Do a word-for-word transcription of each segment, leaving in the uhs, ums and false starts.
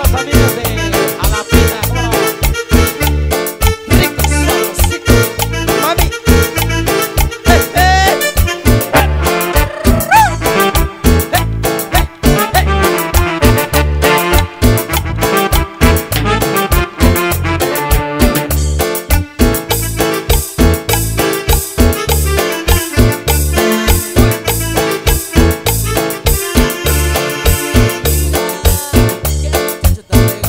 los amigos de A la Pina, ¿cómo no? Rico, sabrosito, mami. ¡Eh, eh! Que la muchacha está pegada.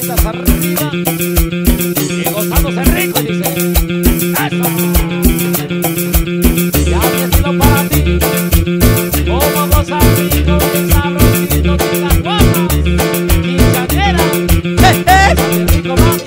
manitas arriba y gozándose rico, dice. ¡Eso! Ya mi estilo para ti. Como gozar rico, bien sabrosito de las guapas. Quinceañera. ¡Eh, eh! Gozate rico, mami.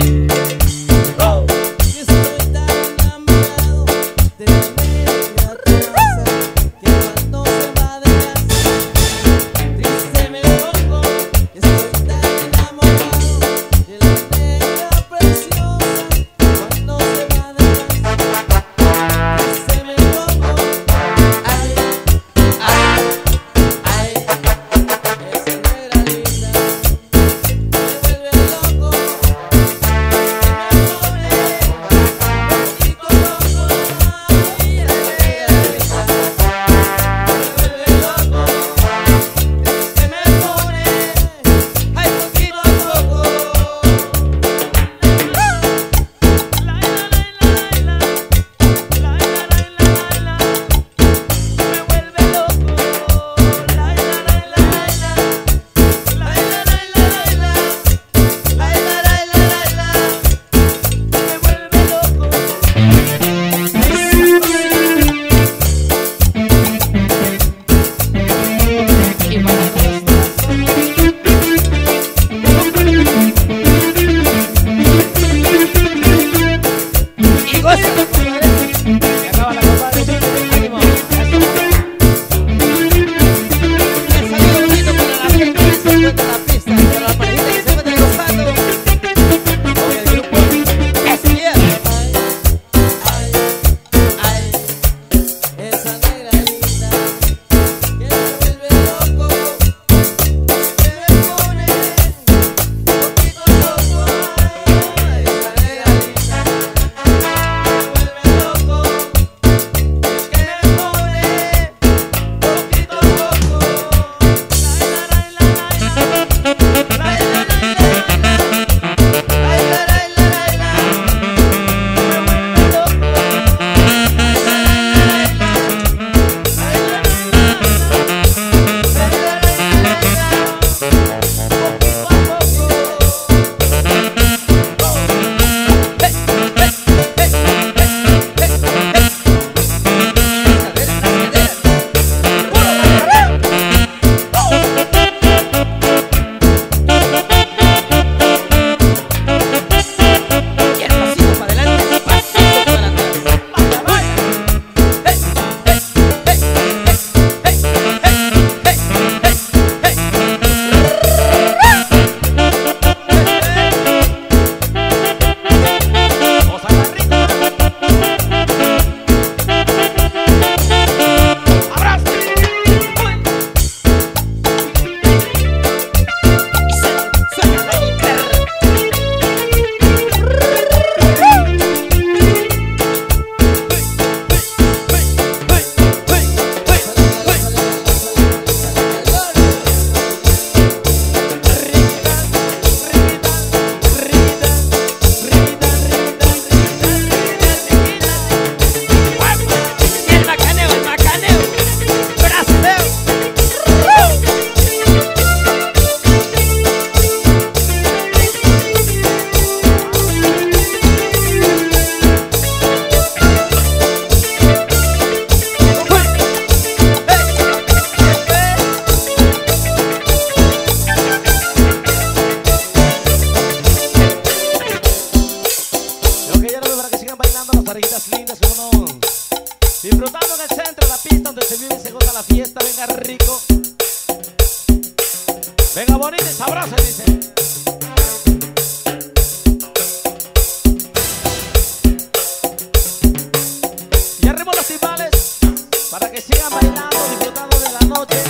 Disfrutando en el centro de la pista donde se vive y se goza la fiesta. Venga rico, venga bonito y sabroso, dice. Y arriba los timbales para que sigan bailando, disfrutando de la noche.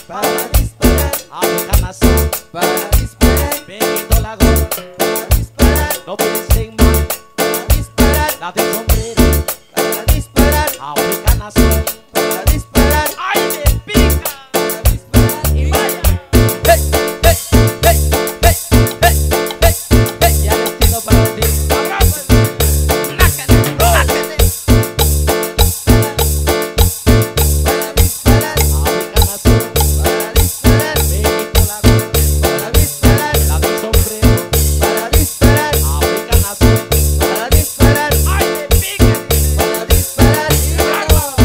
para disparar, Africana Soul, para disparar, bebiendo la gol, para disparar, no piensen mal, para disparar, la del sombrero, para disparar, Africana Soul, para disparar, ¡ay, me pica! para disparar y ¡Vaya! hey, hey, hey, hey, hey, hey, hey. Ya les tengo para ti, abrazo. Nácate, nácate. Para disparar, Africana Soul, para disparar, bebiendo la gol, para disparar, la del sombrero, para disparar, Africana Soul, para disparar, ¡ay, me pica! para disparar y luego.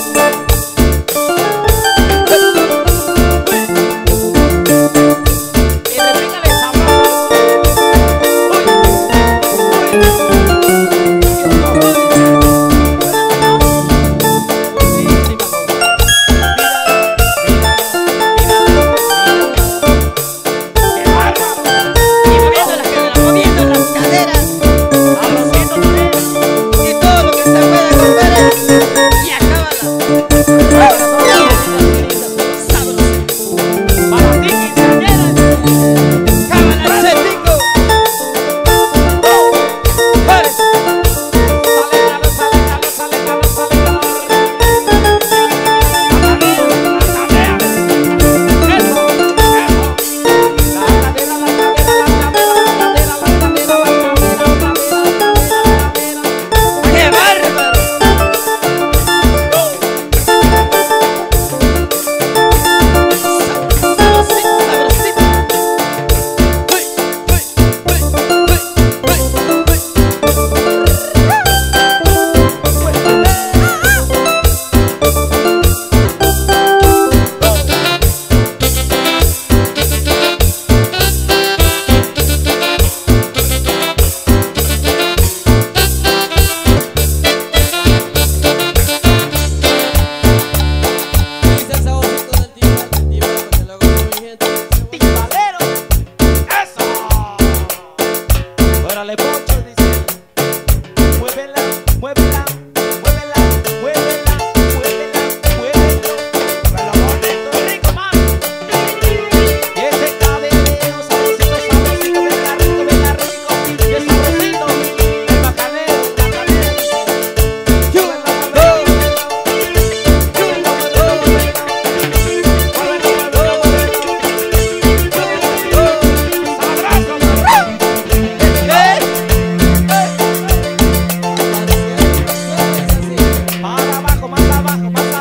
Y repícale sabroso. Uy, Y moviendo las caderas, moviendo las caderas y todo lo que se pueda comprar y acábala. Cábala ese pico. Pues, ¡qué bárbaro! Sabrosito, sabrosito. Uy, uy, uy, uy, uy, uy. Dice el saborcito del timbal, el timbal porque lo gozo mi gente. ¡Timbalero! ¡Eso! Órale, Poncho, dice. Muévela, muévela, muévela, muévela, muévela, muévela. Muévela bonito, rico, man. Y ese cabello sabrosito, sabrosito, venga rico, venga rico. Y el sabrosito, el bacanero, el bacanero. Muévela, muévela, muévela, muévela, sabroso, para abajo, más abajo, más